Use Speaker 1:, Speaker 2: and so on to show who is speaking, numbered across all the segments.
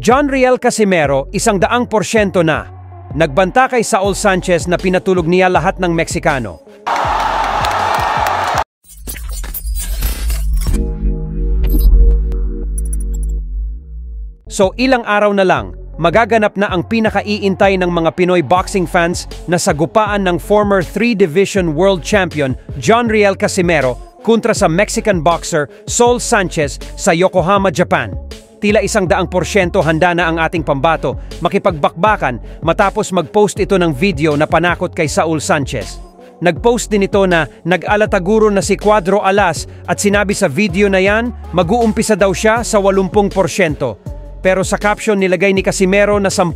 Speaker 1: John Riel Casimero, 100% na. Nagbanta kay Saul Sanchez na pinatulog niya lahat ng Meksikano. So ilang araw na lang, magaganap na ang pinakaiintay ng mga Pinoy boxing fans na sagupaan ng former 3-division world champion John Riel Casimero kontra sa Mexican boxer Saul Sanchez sa Yokohama, Japan. Tila 100% handa na ang ating pambato makipagbakbakan matapos mag-post ito ng video na panakot kay Saul Sanchez. Nag-post din ito na nag-alataguro na si Cuadro Alas at sinabi sa video na yan mag-uumpisa daw siya sa 80%. Pero sa caption nilagay ni Casimero na 10.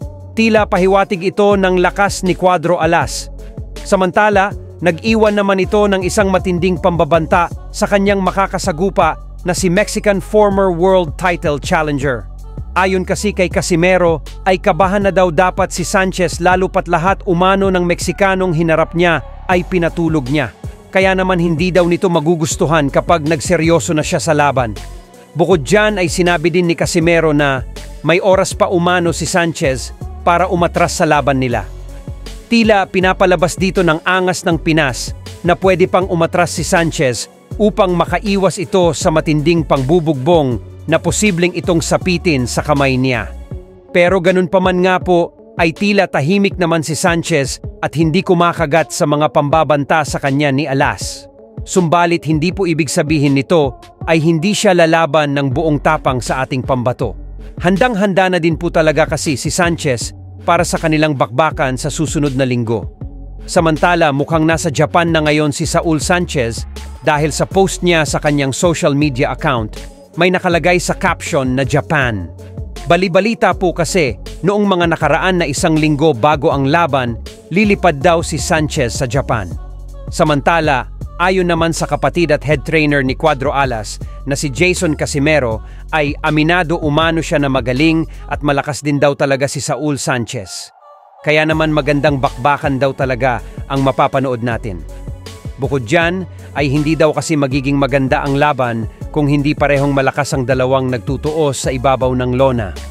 Speaker 1: Tila pahiwatig ito ng lakas ni Cuadro Alas. Samantala, nag-iwan naman ito ng isang matinding pambabanta sa kanyang makakasagupa na si Mexican former world title challenger. Ayon kasi kay Casimero ay kabahan na daw dapat si Sanchez lalo pat lahat umano ng Meksikanong hinarap niya ay pinatulog niya. Kaya naman hindi daw nito magugustuhan kapag nagseryoso na siya sa laban. Bukod dyan ay sinabi din ni Casimero na may oras pa umano si Sanchez para umatras sa laban nila. Tila pinapalabas dito ng angas ng Pinas na pwede pang umatras si Sanchez upang makaiwas ito sa matinding pangbubugbong na posibleng itong sapitin sa kamay niya. Pero ganun pa man nga po ay tila tahimik naman si Sanchez at hindi kumakagat sa mga pambabanta sa kanya ni Alas. Sumbalit hindi po ibig sabihin nito ay hindi siya lalaban ng buong tapang sa ating pambato. Handang-handa na din po talaga kasi si Sanchez para sa kanilang bakbakan sa susunod na linggo. Samantala mukhang nasa Japan na ngayon si Saul Sanchez dahil sa post niya sa kanyang social media account may nakalagay sa caption na Japan. Bali-balita po kasi noong mga nakaraan na 1 linggo bago ang laban, lilipad daw si Sanchez sa Japan. Samantala, ayon naman sa kapatid at head trainer ni Cuadro Alas na si Jason Casimero ay aminado umano siya na magaling at malakas din daw talaga si Saul Sanchez. Kaya naman magandang bakbakan daw talaga ang mapapanood natin. Bukod dyan ay hindi daw kasi magiging maganda ang laban kung hindi parehong malakas ang dalawang nagtutuos sa ibabaw ng lona.